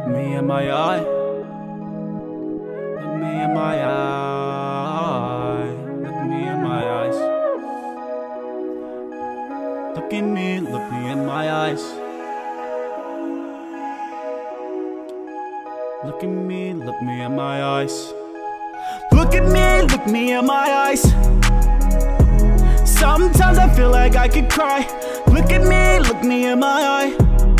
me in my eye. Look me in my eye. Look me in my eyes. Look at me, look me in my eyes. Look at me, look me in my eyes. Look at me, look me in my eyes. Sometimes I feel like I could cry. Look at me in my eye.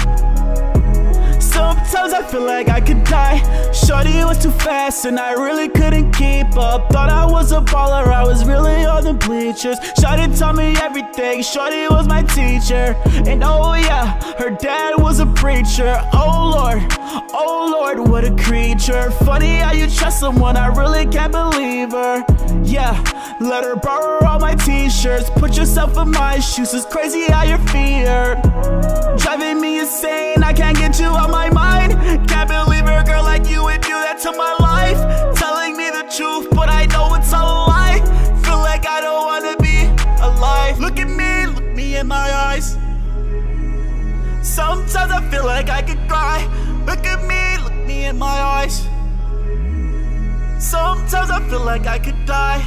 Sometimes I feel like I could die. Shorty was too fast and I really couldn't keep up. Thought I was a baller, I was really on the bleachers. Shorty taught me everything, Shorty was my teacher. And oh yeah, her dad was a preacher. Oh Lord, what a creature. Funny how you trust someone, I really can't believe her. Yeah, let her borrow all my t-shirts. Put yourself in my shoes, it's crazy how your feet hurt. Driving me insane, I can't get you out my mind. Can't believe a girl like you would do that to my life. Telling me the truth, but I know it's a lie. Feel like I don't wanna be alive. Look at me in my eyes. Sometimes I feel like I could cry. Look at me in my eyes. Sometimes I feel like I could die.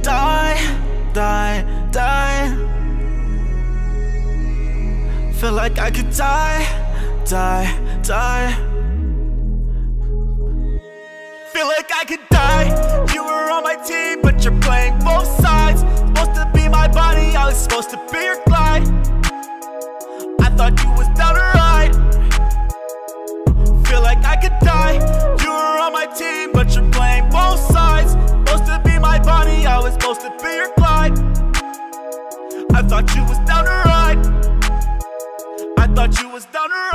Feel like I could die. Feel like I could die. You were on my team, but you're playing both sides. Supposed to be my body, I was supposed to be your glide. I thought you was down to ride. Feel like I could die. You were on my team, but you're playing both sides. Supposed to be my body, I was supposed to be your glide. I thought you was down to ride. I thought you was down to ride.